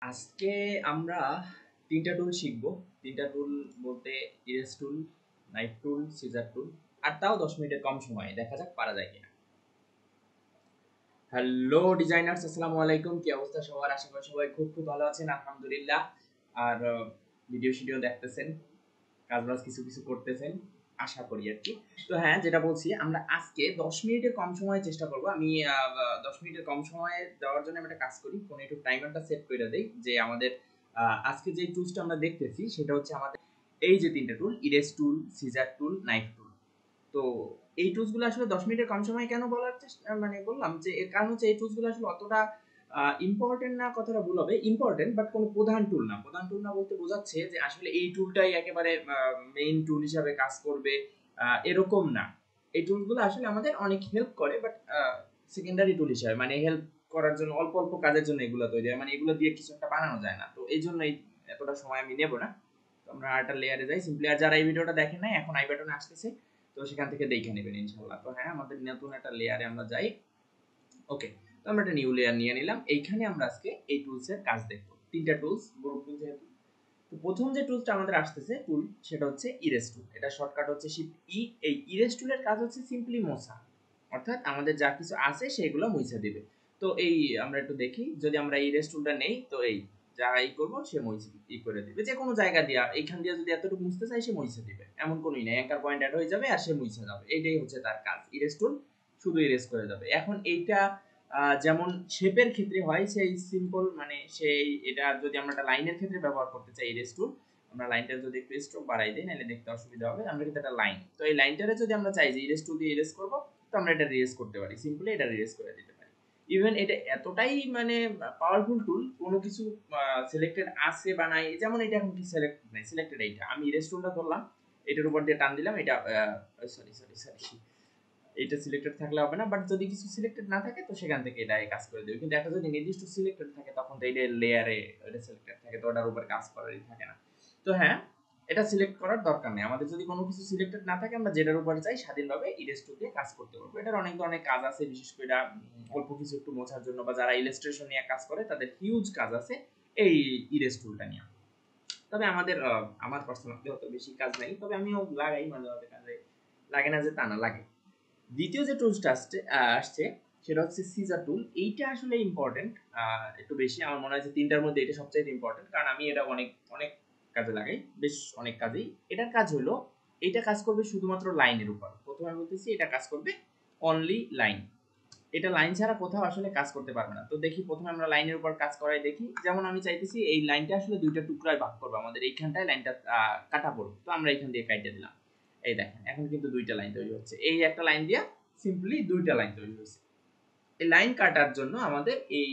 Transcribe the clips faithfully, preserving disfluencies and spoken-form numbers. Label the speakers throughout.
Speaker 1: আজকে আমরা তিনটা টুল শিখব। তিনটা টুল বলতে erase tool, knife tool, scissor tool, আর তাও দশ মিনিটের কম সময়ে। দেখা যাক পারা যায় কিনা। হ্যালো ডিজাইনার্স, আসসালামু আলাইকুম। কি অবস্থা সবার? আশা করি সবাই খুব খুব ভালো আছেন, আলহামদুলিল্লাহ। আর ভিডিও শিডিও দেখতেছেন, কাজবাজ কিছু কিছু করতেছেন আশা করি আর কি। তো হ্যাঁ, যেটা বলছি, আমরা আজকে দশ মিনিটের কম সময়ে চেষ্টা করব। আমি দশ মিনিটের কম সময়ে দেওয়ার জন্য আমি একটা কাজ করি, ফোনে একটু টাইমারটা সেট করে দেই যে আমাদের আজকে যে টুলসটা আমরা দেখতেছি সেটা হচ্ছে আমাদের এই যে তিনটা tool, erase tool, scissor tool, knife tool. তো এই টুলসগুলো আসলে দশ মিনিটের কম সময়ে কেন বলার চেষ্টা মানে বললাম যে এর কারণ হচ্ছে এই টুলসগুলো আসলে অতটা ইম্পর্টেন্ট না, কথাটা ভুল হবে, ইম্পর্টেন্ট বাট কোনো প্রধান টুল না। প্রধান টুল না বলতে বোঝাচ্ছে যে আসলে এই টুলটাই একেবারে মেইন টুল হিসাবে কাজ করবে এরকম না। এই টুলগুলো আসলে আমাদের অনেক হেল্প করে, বাট সেকেন্ডারি টুল হিসাবে, মানে হেল্প করার জন্য, অল্প অল্প কাজের জন্য এগুলো তৈরি হয়, মানে এগুলো দিয়ে কিছু একটা বানানো যায় না। তো এই জন্যই এতটা সময় আমি নেব না। তো আমরা আরেকটা লেয়ারে যাই সিম্পলি। আর যারা এই ভিডিওটা দেখেন না, এখন আই বাটনে আসতেছে, তো সেখান থেকে দেখে নেবেন ইনশাআল্লাহ। তো হ্যাঁ, আমাদের নতুন একটা লেয়ারে আমরা যাই। ওকে, তো আমরা একটা নিউ লেয়ার নিয়ে নিলাম। এইখানে আমরা আজকে এই টুলসের কাজ দেখব। তিনটা টুলস, গ্রুপ টুল যেহেতু। তো প্রথম যে টুলসটা আমাদের আসতেছে টুল, সেটা হচ্ছে ইরেজ টুল। এটা শর্টকাট হচ্ছে শিফট ই। এই ইরেজ টুলের কাজ হচ্ছে সিম্পলি মোছা, অর্থাৎ আমাদের যা কিছু আছে সেগুলো মুছে দিবে। তো এই আমরা একটু দেখি, যদি আমরা ইরেজ টুলটা নেই, তো এই যা ই করবো সে মুছে ই করে দিবে। যে কোনো জায়গা দিয়া, এইখান দিয়ে যদি এতটুকু মুছতে চাই সে মুছে দিবে, এমন কোনোই নাই। অ্যাঙ্কার পয়েন্ট অ্যাড হয়ে যাবে আর সে মুছে যাবে। এইটাই হচ্ছে তার কাজ। ইরেজ টুল শুধু ইরেজ করে যাবে। এখন এইটা যেমন শেপের ক্ষেত্রে হয়, সেই সিম্পল, মানে সেই এটা যদি আমরা একটা লাইনের ক্ষেত্রে ব্যবহার করতে চাই ইরেজ টুল, আমরা লাইনটা যদি একটু স্ট্রোক বাড়াই দিই, নাহলে দেখতে অসুবিধা হবে। আমরা কিন্তু একটা লাইন, তো এই লাইনটারে যদি আমরা চাই যে ইরেজ টুল দিয়ে ইরেজ করব, তো আমরা এটা রিরেজ করতে পারি, সিম্পলি এটা রিরেজ করে দিতে পারি। ইভেন এটা এতটাই মানে পাওয়ারফুল টুল, কোনো কিছু সিলেক্টেড আছে বা নাই, যেমন এটা এখন কি সিলেক্টেড নাই, সিলেক্টেড এইটা আমি ইরেজ টুলটা ধরলাম, এটার উপর দিয়ে টান দিলাম, এটা সরি সরি সরি এটা সিলেক্টেড থাকলে হবে না, বাট যদি কিছু সিলেক্টেড না থাকে তো সেখান থেকে এটা কাজ করে দেবে। কিন্তু একটা যদি নির্দিষ্ট সিলেক্টেড থাকে তখন তো এটা লেয়ারে এটা সিলেক্টেড থাকে, তো ওটার উপর কাজ করারই থাকে না। তো হ্যাঁ, এটা সিলেক্ট করার দরকার নেই আমাদের। যদি কোনো কিছু সিলেক্টেড না থাকে, আমরা যেটার উপরে চাই স্বাধীনভাবে ইরেজ টুল দিয়ে কাজ করতে পারবো। এটার অনেক ধরনের কাজ আছে, বিশেষ করে এটা অল্প কিছু একটু মোছার জন্য, বা যারা ইলাস্ট্রেশন নিয়ে কাজ করে তাদের হিউজ কাজ আছে এই ইরেজ টুলটা নিয়ে। তবে আমাদের আমার পার্সোনালি অত বেশি কাজ নাই, তবে আমিও লাগাই মাঝে মাঝে, কাজে লাগে না যে তা না, লাগে। দ্বিতীয় যে টুলসটা আসছে আসছে সেটা হচ্ছে সিজার টুল। এইটা আসলে ইম্পর্টেন্ট একটু বেশি, আমার মনে হয় যে তিনটার মধ্যে এটা সবচেয়ে ইম্পর্টেন্ট, কারণ আমি এটা অনেক অনেক কাজে লাগাই, বেশ অনেক কাজেই। এটার কাজ হলো, এটা কাজ করবে শুধুমাত্র লাইনের উপর। প্রথমে বলতেছি, এটা কাজ করবে অনলি লাইন। এটা লাইন ছাড়া কোথাও আসলে কাজ করতে পারবে না। তো দেখি, প্রথমে আমরা লাইনের উপর কাজ করাই দেখি। যেমন আমি চাইতেছি এই লাইনটা আসলে দুইটা টুকরায় ভাগ করবো, আমাদের এইখানটায় লাইনটা কাটা পড়বে, তো আমরা এইখান দিয়ে কাটে দিলাম। এই দেখেন, এখন কিন্তু দুইটা লাইন তৈরি হচ্ছে। এই একটা লাইন দিয়ে সিম্পলি দুইটা লাইন তৈরি হচ্ছে। এই লাইন কাটার জন্য আমাদের এই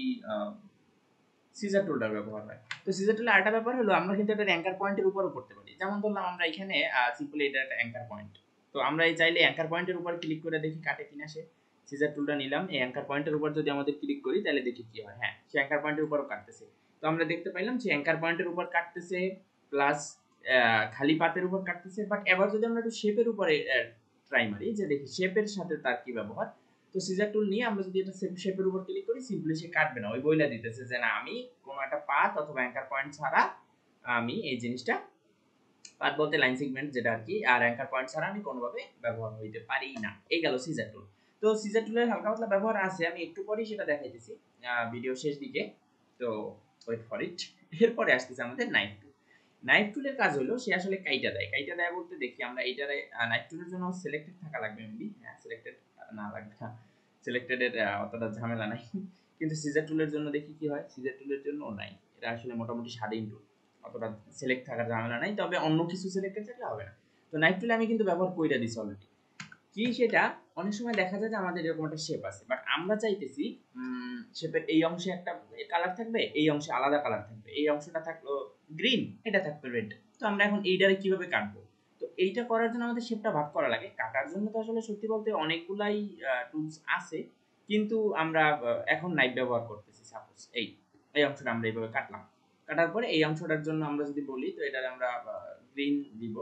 Speaker 1: সিজার টুলটার ব্যবহার হয়। তো সিজার টুলের আরেকটা ব্যাপার হলো, আমরা কিন্তু এটা অ্যাঙ্কার পয়েন্টের উপরও করতে পারি। যেমন ধরলাম আমরা এখানে সিম্পলি এটা একটা অ্যাঙ্কার পয়েন্ট, তো আমরা এই চাইলে অ্যাঙ্কার পয়েন্টের উপর ক্লিক করে দেখি কাটে কিনা। সে সিজার টুলটা নিলাম, এই অ্যাঙ্কার পয়েন্টের উপর যদি আমাদের ক্লিক করি তাহলে দেখি কি হয়। হ্যাঁ, সে অ্যাঙ্কার পয়েন্টের উপরও কাটতেছে। তো আমরা দেখতে পাইলাম যে অ্যাঙ্কার পয়েন্টের উপর কাটতেছে, প্লাস খালি পাতের উপর কাটতেছে। বাট এবার যদি আমরা একটু শেপের উপরে ট্রাই মারি, যে দেখি শেপের সাথে তার কি ব্যবহার। তো সিজার টুল নিয়ে আমরা যদি এটা সেম শেপের উপর ক্লিক করি, সিম্পলি সে কাটবে না, ওই বইলা দিতেছে যে না, আমি কোনো একটা পাত অথবা অ্যাঙ্কার পয়েন্ট ছাড়া আমি এই জিনিসটা, পাত বলতে লাইন সেগমেন্ট যেটা আর কি, আর অ্যাঙ্কার পয়েন্ট ছাড়া আমি কোনোভাবে ব্যবহার হইতে পারি না। এই গেল সিজার টুল। তো সিজার টুলের হালকা পাতলা ব্যবহার আছে, আমি একটু পরেই সেটা দেখাইতেছি ভিডিও শেষ দিকে, তো ওয়েট ফর ইট। এরপরে আসতেছে আমাদের নাইফ টুল। নাইফ টুলের কাজ হলো, সে আসলে কাইটা দেয়। কাইটা দেয় বলতে দেখি আমরা এইটারে, নাইফ টুলের জন্য সিলেক্টেড থাকা লাগবে মেবি। হ্যাঁ, সিলেক্টেড না লাগবে না, সিলেক্টেডের অতটা ঝামেলা নাই। কিন্তু সিজার টুলের জন্য দেখি কি হয়, সিজার টুলের জন্য নাই, এটা আসলে মোটামুটি স্বাধীন টুল, অতটা সিলেক্ট থাকার ঝামেলা নাই, তবে অন্য কিছু সিলেক্টেড থাকলে হবে না। তো নাইফ টুলে আমি কিন্তু ব্যবহার কইরা দিছি অলরেডি। কি সেটা, অনেক সময় দেখা যায় যে আমাদের এরকম একটা শেপ আছে, বাট আমরা চাইতেছি শেপের এই অংশে একটা কালার থাকবে, এই অংশে আলাদা কালার থাকবে, এই অংশটা থাকলো গ্রিন, এটা থাকবে রেড। তো আমরা এখন এইটারে কিভাবে কাটবো? তো এইটা করার জন্য আমাদের শেপটা ভাগ করা লাগে। কাটার জন্য তো আসলে সত্যি বলতে অনেকগুলাই টুলস আছে, কিন্তু আমরা এখন নাইফ ব্যবহার করতেছি। সাপোজ এই এই অংশটা আমরা এইভাবে কাটলাম। কাটার পরে এই অংশটার জন্য আমরা যদি বলি, তো এটারে আমরা গ্রিন দিব।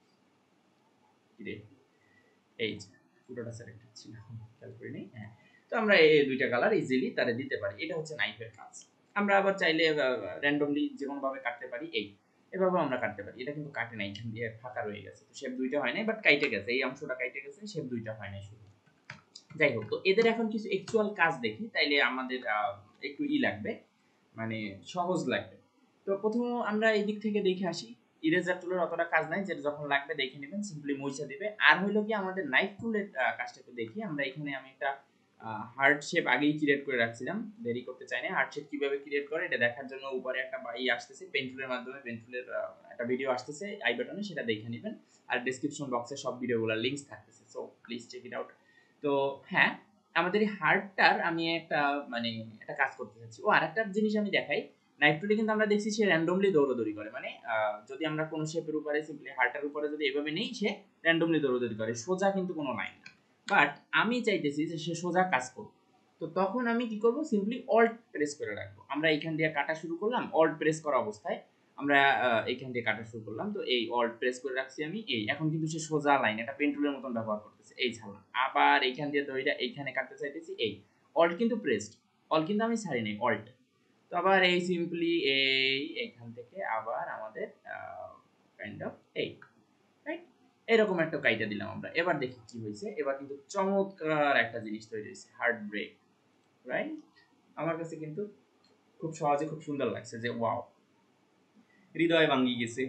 Speaker 1: এই যে পুরোটা সিলেক্টেড ছিল, খেয়াল করিনি। হ্যাঁ, তো আমরা এই দুইটা কালার ইজিলি তারে দিতে পারি। এটা হচ্ছে নাইফের কাজ। আমরা আবার চাইলে র্যান্ডমলি যে কোনো ভাবে কাটতে পারি, এই এভাবে আমরা কাটতে পারি। এটা কিন্তু কাটে নাই, এখান দিয়ে ফাঁকা রয়ে গেছে, তো শেপ দুইটা হয় নাই, বাট কাইটে গেছে, এই অংশটা কাইটে গেছে, শেপ দুইটা হয় নাই শুধু। যাই হোক, তো এদের এখন কিছু অ্যাকচুয়াল কাজ দেখি, তাইলে আমাদের একটু ই লাগবে, মানে সহজ লাগবে। তো প্রথম আমরা এই দিক থেকে দেখে আসি। ইরেজার টুলের অতটা কাজ নাই, যেটা যখন লাগবে দেখে নেবেন, সিম্পলি মুছে দিবে। আর হইলো কি আমাদের নাইফ টুলের কাজটা একটু দেখি আমরা। এখানে আমি একটা হার্ট শেপ আগেই ক্রিয়েট করে রাখছিলাম, দেরি করতে চাই না। হার্ট শেপ কিভাবে ক্রিয়েট করে এটা দেখার জন্য উপরে একটা ই আসতেছে পেন টুলের মাধ্যমে, পেন টুলের একটা ভিডিও আসতেছে আই বাটনে, সেটা দেখে নেবেন। আর ডেসক্রিপশন বক্সে সব ভিডিওগুলোর লিংকস থাকতেছে, so please check it out. তো হ্যাঁ, আমাদের এই হার্টটার আমি একটা মানে একটা কাজ করতে চাচ্ছি। ও আরেকটা জিনিস আমি দেখাই, নাইফ টুলে কিন্তু আমরা দেখছি সে র্যান্ডমলি দৌড়াদৌড়ি করে, মানে যদি আমরা কোনো শেপের উপরে সিম্পলি হার্টের উপরে যদি এভাবে নেই, সে র্যান্ডমলি দৌড়াদৌড়ি করে, সোজা কিন্তু কোনো লাইন না। বাট আমি চাইতেছি যে সে সোজা কাজ করবে, তো তখন আমি কি করব, সিম্পলি অল্ট প্রেস করে রাখবো। আমরা এখান দিয়ে কাটা শুরু করলাম, অল্ট প্রেস করা অবস্থায় আমরা এখান দিয়ে কাটা শুরু করলাম, তো এই অল্ট প্রেস করে রাখছি আমি। এই এখন কিন্তু সে সোজা লাইন, এটা পেন টুলের মতন ব্যবহার করতেছে, এই ছাড়লাম। আবার এইখান দিয়ে দড়িটা এইখানে কাটতে চাইতেছি, এই অল্ট কিন্তু প্রেসড, অল্ট কিন্তু আমি ছাড়ি নাই, অল্ট। তো আবার এই সিম্পলি এই এইখান থেকে আবার আমাদের কাইন্ড অফ এই রাইট এরকম একটা কাইটা দিলাম আমরা। এবার দেখি কি হয়েছে, এবার কিন্তু চমৎকার একটা জিনিস তৈরি হয়েছে, হার্ট ব্রেক, রাইট? আমার কাছে কিন্তু খুব সহজে খুব সুন্দর লাগছে, যে ওয়াও, হৃদয় ভাঙ্গি গেছে।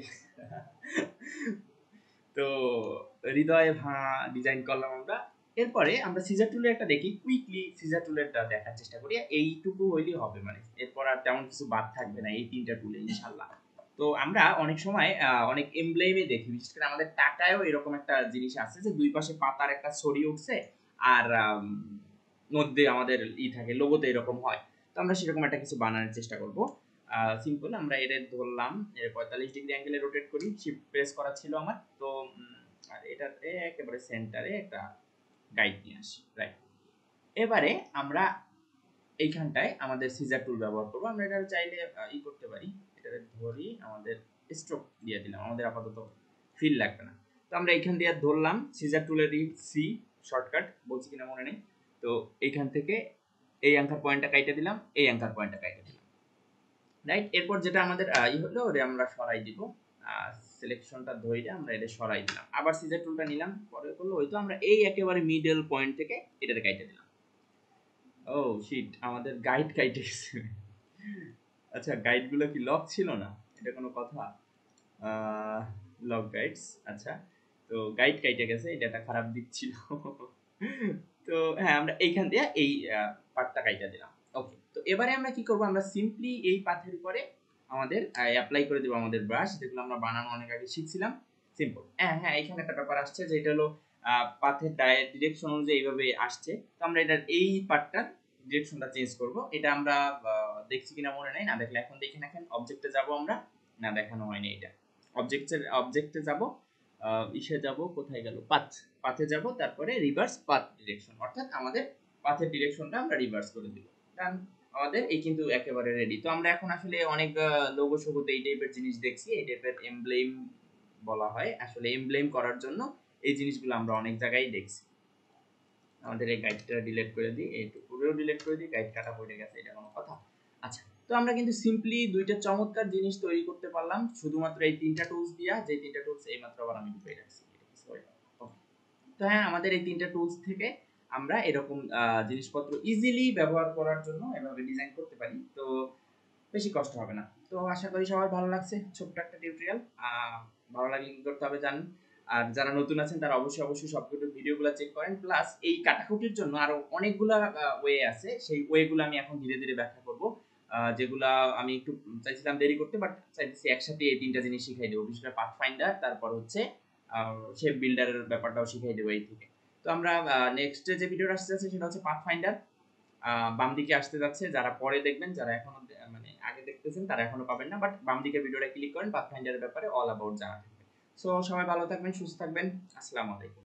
Speaker 1: তো হৃদয় ভাঙা ডিজাইন করলাম আমরা। এরপরে আমরা সিজার টুলের একটা দেখি, কুইকলি সিজার টুলেরটা দেখার চেষ্টা করি। এইটুকু হইলেই হবে, মানে এরপর আর তেমন কিছু বাদ থাকবে না এই তিনটা টুলে ইনশাআল্লাহ। তো আমরা অনেক সময় অনেক এমব্লেমে দেখি, বিশেষ করে আমাদের টাকায়ও এরকম একটা জিনিস আছে যে দুই পাশে পাতার একটা ছড়ি উঠছে, আর মধ্যে আমাদের ই থাকে, লোগোতে এরকম হয়। তো আমরা সেরকম একটা কিছু বানানোর চেষ্টা করব। সিম্পল আমরা এটা ধরলাম, এর পঁয়তাল্লিশ ডিগ্রি অ্যাঙ্গেলে রোটেট করি, শিফট প্রেস করা ছিল আমার। তো আর এটাতে একেবারে সেন্টারে একটা গাইড নিয়ে আসি, রাইট? এবারে আমরা এইখানটায় আমাদের সিজার টুল ব্যবহার করবো। আমরা এটা চাইলে ই করতে পারি, এটা ধরি আমাদের স্ট্রোক দিয়ে দিলাম, আমাদের আপাতত ফিল লাগবে না। তো আমরা এইখান দিয়ে ধরলাম, সিজার টুলের সি শর্টকাট বলছি কিনা মনে নেই। তো এইখান থেকে এই অ্যাঙ্কার পয়েন্টটা কাইটে দিলাম, এই অ্যাঙ্কার পয়েন্টটা কাইটে দিলাম, রাইট? এরপর যেটা আমাদের ই হলো, ওরে আমরা সরাই দিব, সিলেকশনটা ধরে আমরা এটা সরাই দিলাম, আবার সিজার টুলটা নিলাম, পরে করলো ওই তো আমরা এই একেবারে মিডল পয়েন্ট থেকে এটাতে কাইটে দিলাম। ও শিট, আমাদের গাইড কাইটে গেছে। আচ্ছা, গাইডগুলো কি লক ছিল না? এটা কোনো কথা? লক গাইডস, আচ্ছা। তো গাইড কাইটে গেছে, এটা একটা খারাপ দিক ছিল। তো হ্যাঁ, আমরা এইখান দিয়ে এই পার্টটা কাইটা দিলাম। ওকে, তো এবারে আমরা কি করব, আমরা সিম্পলি এই পাথের উপরে আমাদের অ্যাপ্লাই করে দেব আমাদের ব্রাশ, যেগুলো আমরা বানানো অনেক আগে শিখছিলাম। সিম্পল। হ্যাঁ হ্যাঁ, এখানে একটা ব্যাপার আসছে, যে এটা হলো পাথের ডিরেকশন অনুযায়ী এইভাবে আসছে। তো আমরা এটার এই পার্টটার ডিরেকশনটা চেঞ্জ করব। এটা আমরা দেখছি কিনা মনে নাই, না দেখলে এখন দেখে দেখেন। অবজেক্টে যাব আমরা, না দেখানো হয়নি এটা। অবজেক্টের অবজেক্টে যাব, ইসে যাব, কোথায় গেল, পাথ, পাথে যাব, তারপরে রিভার্স পাথ ডিরেকশন, অর্থাৎ আমাদের পাথের ডিরেকশনটা আমরা রিভার্স করে দিব। কারণ আমাদের এই কিন্তু একেবারে রেডি। তো আমরা এখন আসলে অনেক লোগো শোগোতে এই টাইপের জিনিস দেখছি, এই টাইপের এমব্লেম বলা হয়, আসলে এমব্লেম করার জন্য এই জিনিসগুলো আমরা অনেক জায়গায় দেখছি। আমাদের এই গাইডটা ডিলিট করে দিই, এইটুকুও ডিলিট করে দিই, গাইড কাটা পড়ে গেছে, এটা কোনো কথা? আচ্ছা, তো আমরা কিন্তু সিম্পলি দুইটা চমৎকার জিনিস তৈরি করতে পারলাম শুধুমাত্র এই তিনটা টুলস দিয়া, যে তিনটা টুলস এইমাত্র আবার আমি ঢুকিয়ে রাখছি। তো হ্যাঁ, আমাদের এই তিনটা টুলস থেকে আমরা এরকম জিনিসপত্র ইজিলি ব্যবহার করার জন্য এভাবে ডিজাইন করতে পারি, তো বেশি কষ্ট হবে না। তো আশা করি সবার ভালো লাগছে ছোট্ট একটা টিউটোরিয়াল। ভালো লাগলে কি করতে হবে জানেন, আর যারা নতুন আছেন তারা অবশ্যই অবশ্যই সবগুলো ভিডিওগুলো চেক করেন। প্লাস এই কাটাকুটির জন্য আরো অনেকগুলা ওয়ে আছে, সেই ওয়েগুলো আমি এখন ধীরে ধীরে ব্যাখ্যা করব, যেগুলা আমি একটু চাইছিলাম দেরি করতে, বাট চাইতেছি একসাথে এই তিনটা জিনিস শিখাই দেবো, বিশেষ করে পাথফাইন্ডার, তারপর হচ্ছে শেপ বিল্ডারের ব্যাপারটাও শিখাই দেবো এই থেকে। তো আমরা নেক্সট যে ভিডিওটা আসতে যাচ্ছে সেটা হচ্ছে পাথফাইন্ডার, বাম দিকে আসতে যাচ্ছে। যারা পরে দেখবেন, যারা এখনো মানে আগে দেখতেছেন তারা এখনো পাবেন না, বাট বাম দিকে ভিডিওটা ক্লিক করেন, পাথফাইন্ডারের ব্যাপারে অল অ্যাবাউট জানা থাকবে। সো সবাই ভালো থাকবেন, সুস্থ থাকবেন, আসসালামু আলাইকুম।